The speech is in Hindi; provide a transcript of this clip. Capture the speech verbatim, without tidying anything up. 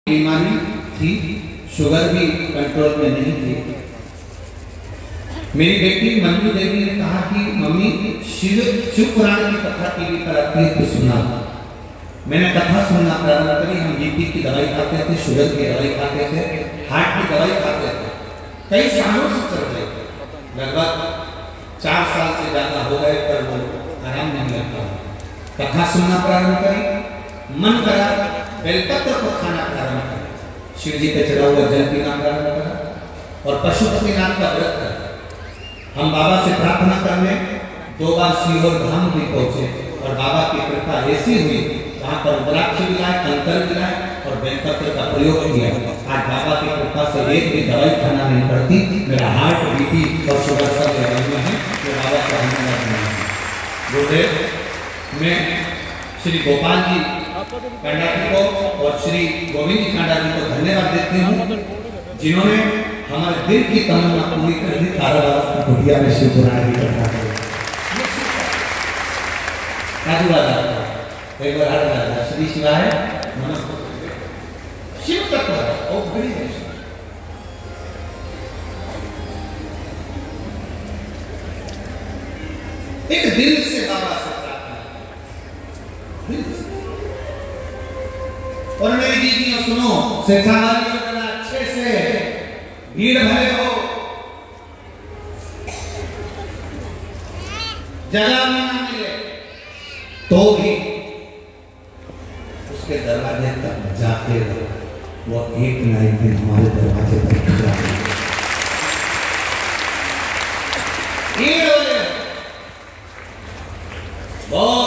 बीमारी थी, शुगर भी कंट्रोल में नहीं थी। मेरी बेटी मंजू देवी ने कहा कि मम्मी शिव शिव पुराण की कथा टीवी पर आती है तो सुना। मैंने कथा सुनना प्रारंभ करी। हम बीपी की दवाई खाते थे, शुगर की दवाई खाते थे, हार्ट की दवाई खाते थे, कई सालों से चल रहे थे, लगभग चार साल से ज्यादा हो गए, पर वो आराम नहीं लगता। कथा सुनना प्रारंभ करी, मन करा बेलपत्र को खाना प्रारंभ करा, शिव जी पे चढ़ा हुआ जल पीना प्रारंभ करा और पशुपतिनाथ का व्रत करा। हम बाबा से प्रार्थना करने दो बार सीहोर धाम भी पहुंचे और बाबा की कृपा ऐसी हुई, वहां पर रुद्राक्ष मिलाए, कंकर मिलाए और बेलपत्र का प्रयोग किया। आज बाबा की कृपा से एक भी दवाई खाना नहीं पड़ती। मेरा हार्ट, बीपी और शुगर सब लेवल में है, जो बाबा का धन्यवाद है। गुरुदेव, मैं श्री गोपाल जी कांडा जी को और श्री गोविंद जी कांडा जी को धन्यवाद देती हूँ, जिन्होंने हमारे दिल की तमन्ना पूरी कर दी। ताराबाद की कुटिया में शिव पुराण की कथा करें। राजू राजा एक बार हर राजा श्री शिवाय नमः। शिव तत्व है और बड़ी है। एक दिल से बाबा से प्रार्थना, दिल से। और मेरी दीदियां सुनो, सेठावाली बड़ा अच्छे से भीड़ भरे हो, जगह में ना मिले तो भी उसके दरवाजे तक जाते रहो। वो एक ना एक दिन हमारे दरवाजे तक जाते हैं। बहुत